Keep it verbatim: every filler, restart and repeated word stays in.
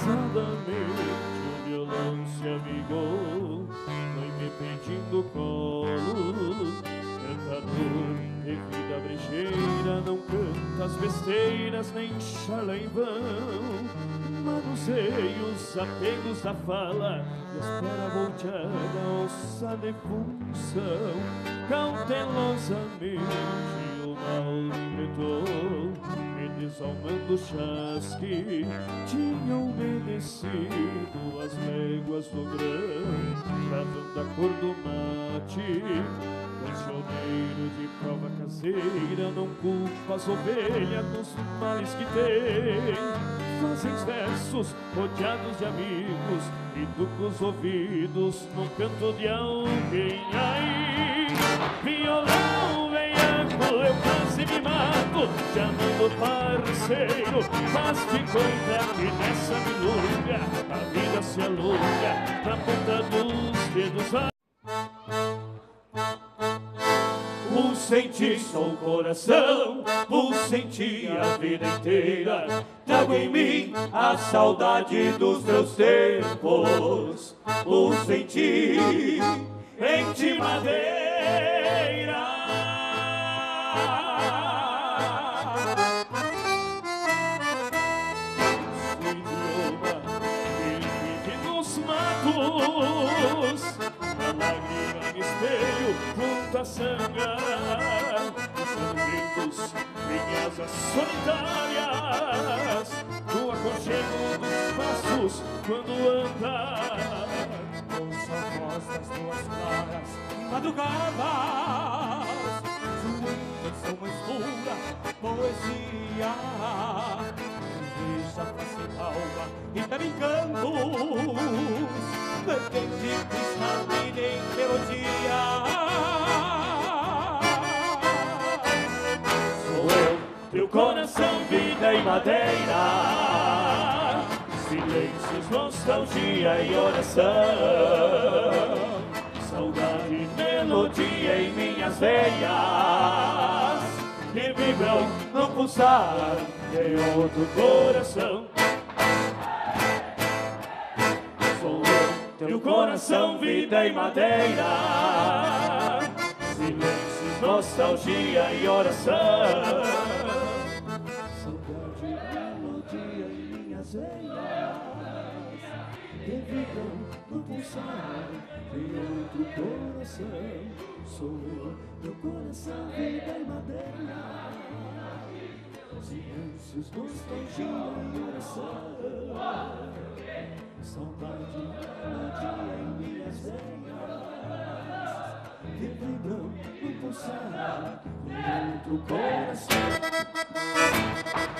Pesadamente o violão se amigou, vai me pedindo colo. Cantador de vida brejeira, não canta as besteiras nem charla em vão. Manuseia os apegos da fala e espera voltear a alça de função. Cautelosamente o mal inventou, me desalmando o chasque. Tinha obedecido as léguas do grão, lavando a cor do mate. Cancioneiro de prova caseira, não culpa as ovelhas dos males que tem. Fazem versos rodeados de amigos e com os ouvidos no canto de alguém. Ai, violão, veiaco, eu quase me mato, te amando parceiro, mas te conta que nessa milonga a vida se alonga na ponta dos dedos. O senti só o coração, o senti a vida inteira. Trago em mim a saudade dos meus tempos. O senti em ti madeira. O idioma que vive nos matos, a lágrima no espelho junto a sangrar. Os em asas solitárias, no aconchego dos passos quando andar. Ouça a voz das tuas claras madrugadas, sua intenção escura, poesia. Deixa a face alma e também cantos, vertente cristalina em melodia. Teu coração, vida e madeira, silêncios, nostalgia e oração, saudade e melodia em minhas veias, que vibram no pulsar de outro coração. Sou eu, teu coração, vida e madeira, silêncios, nostalgia e oração, que vibram no pulsar de outro coração. Sou eu, teu coração, vida e madeira, silêncios, nostalgia e oração, saudade e melodia em minhas veias, que vibram no pulsar de outro coração.